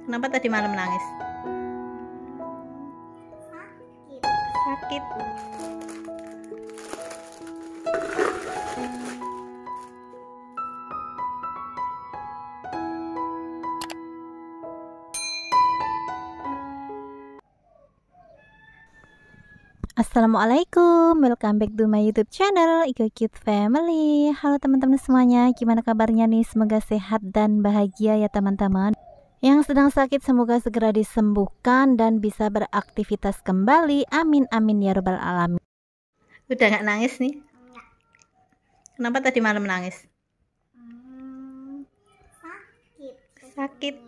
Kenapa tadi malam nangis? Sakit. Assalamualaikum, welcome back to my YouTube channel Iko Cute Family. Halo teman-teman semuanya, gimana kabarnya nih? Semoga sehat dan bahagia ya teman-teman. Yang sedang sakit semoga segera disembuhkan dan bisa beraktivitas kembali. Amin amin ya robbal alamin. Udah gak nangis nih? Kenapa tadi malam nangis? Sakit.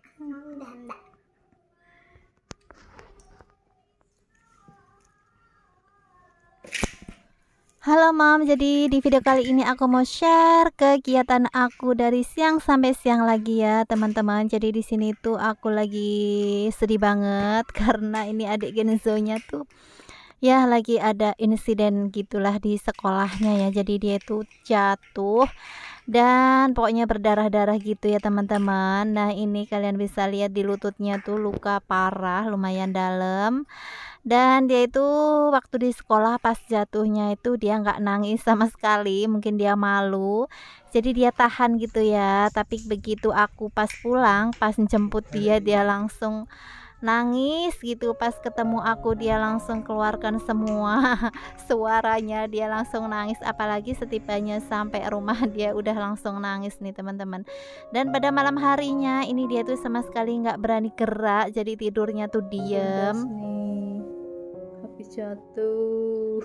Halo Mam, jadi di video kali ini aku mau share kegiatan aku dari siang sampai siang lagi ya teman-teman. Jadi di sini tuh aku lagi sedih banget karena ini adik Genzonya tuh ya lagi ada insiden gitulah di sekolahnya ya. Jadi dia tuh jatuh dan pokoknya berdarah-darah gitu ya teman-teman. Nah ini kalian bisa lihat di lututnya tuh luka parah, lumayan dalam. Dan dia itu waktu di sekolah pas jatuhnya itu dia nggak nangis sama sekali, mungkin dia malu, jadi dia tahan gitu ya. Tapi begitu aku pas pulang, pas jemput dia langsung nangis gitu. Pas ketemu aku dia langsung keluarkan semua suaranya, dia langsung nangis. Apalagi setibanya sampai rumah dia udah langsung nangis nih teman-teman. Dan pada malam harinya ini dia tuh sama sekali nggak berani gerak, jadi tidurnya tuh diem nih. Habis jatuh.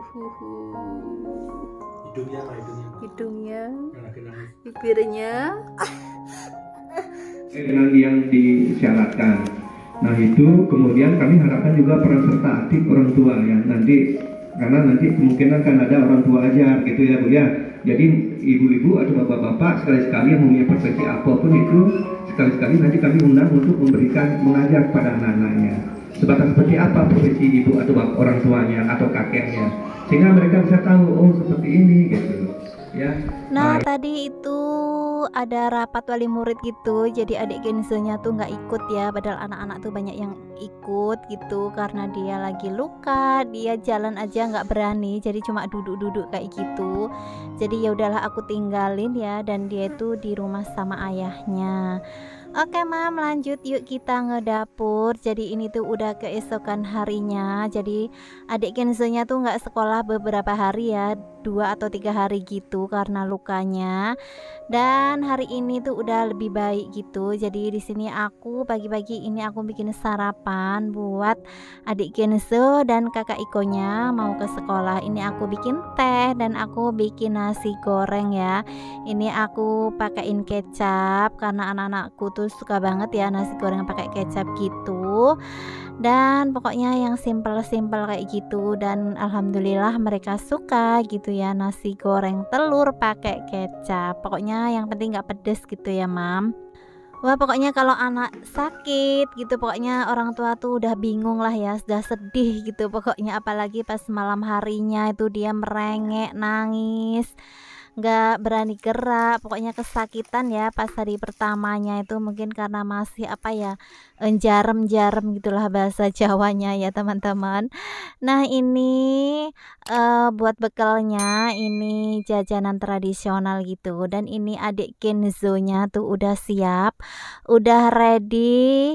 Hidungnya apa Hidungnya, nangis. bibirnya. Dengan yang disyaratkan. Nah itu kemudian kami harapkan juga peran serta aktif orang tua ya nanti, karena nanti kemungkinan kan ada orang tua ajar gitu ya Bu ya. Jadi ibu-ibu atau bapak-bapak sekali-sekali yang mempunyai profesi apapun itu sekali-sekali nanti kami undang untuk memberikan mengajar pada anak-anaknya. Sebatas seperti apa profesi ibu atau orang tuanya atau kakeknya, sehingga mereka bisa tahu oh seperti ini gitu ya. Nah tadi itu ada rapat wali murid gitu, jadi adik Genzonya tuh nggak ikut ya, padahal anak-anak tuh banyak yang ikut gitu karena dia lagi luka, dia jalan aja nggak berani, jadi cuma duduk-duduk kayak gitu. Jadi ya udahlah aku tinggalin ya, dan dia itu di rumah sama ayahnya. Oke Mam, lanjut yuk kita ngedapur. Jadi ini tuh udah keesokan harinya. Jadi adik Genzonya tuh nggak sekolah beberapa hari ya, 2 atau 3 hari gitu karena lukanya. Dan hari ini tuh udah lebih baik gitu. Jadi di sini aku pagi-pagi ini aku bikin sarapan buat adik Genzo dan kakak Ikonya mau ke sekolah. Ini aku bikin teh dan aku bikin nasi goreng ya. Ini aku pakein kecap karena anak-anakku tuh suka banget ya nasi goreng pakai kecap gitu. Dan pokoknya yang simple-simple kayak gitu, dan alhamdulillah mereka suka gitu ya, nasi goreng telur pakai kecap. Pokoknya yang penting nggak pedes gitu ya Mam. Wah pokoknya kalau anak sakit gitu pokoknya orang tua tuh udah bingung lah ya, sudah sedih gitu pokoknya. Apalagi pas malam harinya itu dia merengek nangis, nggak berani gerak, pokoknya kesakitan ya pas hari pertamanya itu, mungkin karena masih apa ya, jarem-jarem gitulah bahasa Jawanya ya teman-teman. Nah ini buat bekalnya ini jajanan tradisional gitu, dan ini adik Genzonya tuh udah siap, udah ready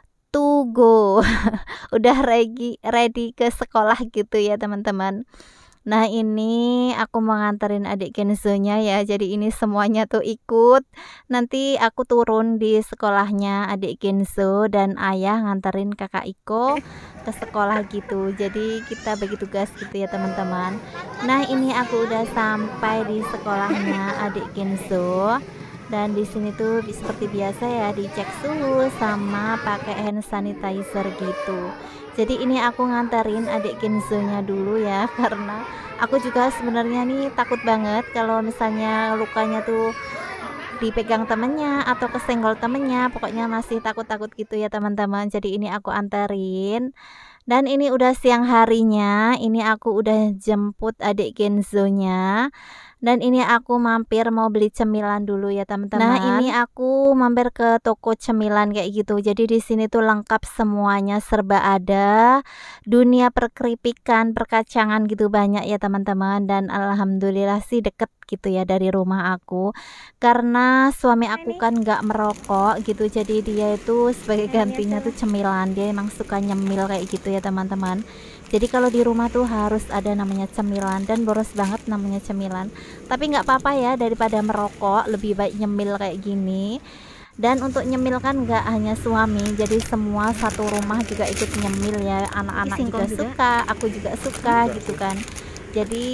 to go udah ready ke sekolah gitu ya teman-teman. Nah ini aku mau nganterin adik Genzonya ya, jadi ini semuanya tuh ikut. Nanti aku turun di sekolahnya adik Genzo dan ayah nganterin kakak Iko ke sekolah gitu. Jadi kita bagi tugas gitu ya teman-teman. Nah ini aku udah sampai di sekolahnya adik Genzo. Dan di sini tuh seperti biasa ya, dicek suhu sama pakai hand sanitizer gitu. Jadi ini aku nganterin adik Genzonya dulu ya, karena aku juga sebenarnya nih takut banget kalau misalnya lukanya tuh dipegang temennya atau kesenggol temennya, pokoknya masih takut-takut gitu ya teman-teman. Jadi ini aku anterin. Dan ini udah siang harinya, ini aku udah jemput adik Genzonya. Dan ini aku mampir mau beli cemilan dulu ya teman-teman. Nah, ini aku mampir ke toko cemilan kayak gitu. Jadi di sini tuh lengkap semuanya, serba ada. Dunia perkeripikan, perkacangan gitu banyak ya teman-teman. Dan alhamdulillah sih deket gitu ya dari rumah aku. Karena suami aku kan nggak merokok gitu. Jadi dia itu sebagai gantinya tuh cemilan. Dia emang suka nyemil kayak gitu ya teman-teman. Jadi kalau di rumah tuh harus ada namanya cemilan, dan boros banget namanya cemilan. Tapi nggak apa-apa ya, daripada merokok lebih baik nyemil kayak gini. Dan untuk nyemil kan nggak hanya suami, jadi semua satu rumah juga ikut nyemil ya. Anak-anak juga suka, aku juga suka gitu kan. Jadi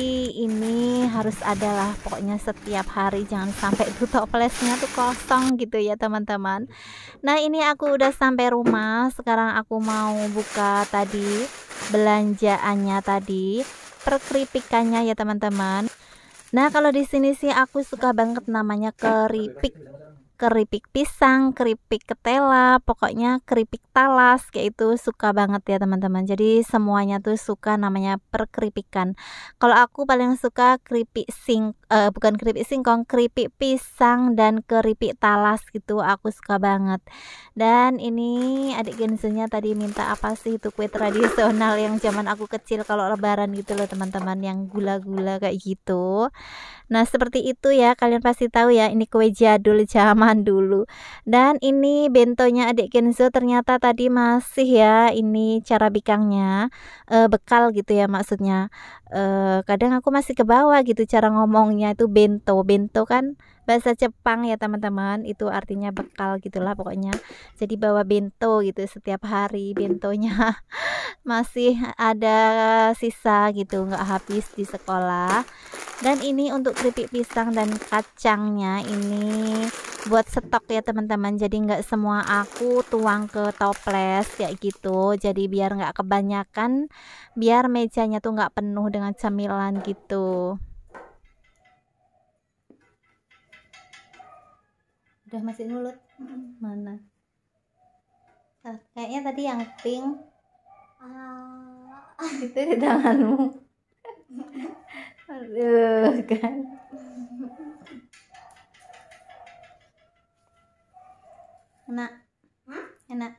ini harus adalah pokoknya setiap hari, jangan sampai tuh toplesnya tuh kosong gitu ya teman-teman. Nah, ini aku udah sampai rumah. Sekarang aku mau buka tadi belanjaannya tadi, perkeripikannya ya teman-teman. Nah, kalau di sini sih aku suka banget namanya keripik. Keripik pisang, keripik ketela, pokoknya keripik talas kayak itu suka banget ya teman-teman. Jadi semuanya tuh suka namanya perkeripikan. Kalau aku paling suka keripik bukan keripik singkong, keripik pisang dan keripik talas gitu, aku suka banget. Dan ini adik Genzonya tadi minta apa sih itu, kue tradisional yang zaman aku kecil kalau lebaran gitu loh teman-teman, yang gula-gula kayak gitu. Nah, seperti itu ya, kalian pasti tahu ya, ini kue jadul zaman dulu. Dan ini bentonya adik Kenzo ternyata tadi masih ya, ini cara bikangnya, bekal gitu ya maksudnya. Kadang aku masih ke bawah gitu cara ngomongnya itu bento. Bento kan bahasa Jepang ya teman-teman, itu artinya bekal gitulah pokoknya. Jadi bawa bento gitu setiap hari, bentonya masih ada sisa gitu, nggak habis di sekolah. Dan ini untuk keripik pisang dan kacangnya ini buat stok ya teman-teman. Jadi nggak semua aku tuang ke toples kayak gitu. Jadi biar nggak kebanyakan, biar mejanya tuh nggak penuh dengan camilan gitu. Udah masih mulut? Mana? Kayaknya tadi yang pink itu di tanganmu. Aduh kan. Enak. Enak.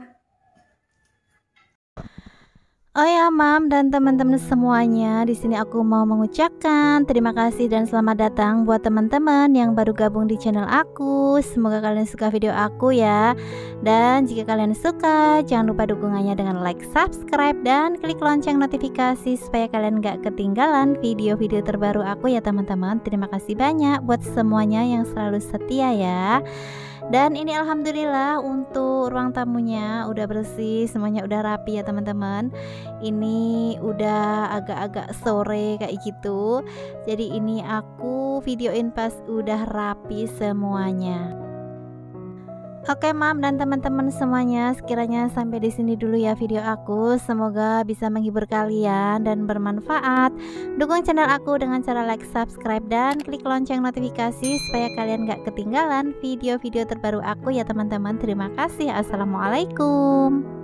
Oh ya, Mam dan teman-teman semuanya, di sini aku mau mengucapkan terima kasih dan selamat datang buat teman-teman yang baru gabung di channel aku. Semoga kalian suka video aku ya. Dan jika kalian suka, jangan lupa dukungannya dengan like, subscribe, dan klik lonceng notifikasi supaya kalian gak ketinggalan video-video terbaru aku ya teman-teman. Terima kasih banyak buat semuanya yang selalu setia ya. Dan ini alhamdulillah untuk ruang tamunya udah bersih, semuanya udah rapi ya teman-teman. Ini udah agak-agak sore kayak gitu. Jadi ini aku videoin pas udah rapi semuanya. Oke, Mam dan teman-teman semuanya, sekiranya sampai di sini dulu ya video aku. Semoga bisa menghibur kalian dan bermanfaat. Dukung channel aku dengan cara like, subscribe, dan klik lonceng notifikasi supaya kalian gak ketinggalan video-video terbaru aku ya teman-teman. Terima kasih. Assalamualaikum.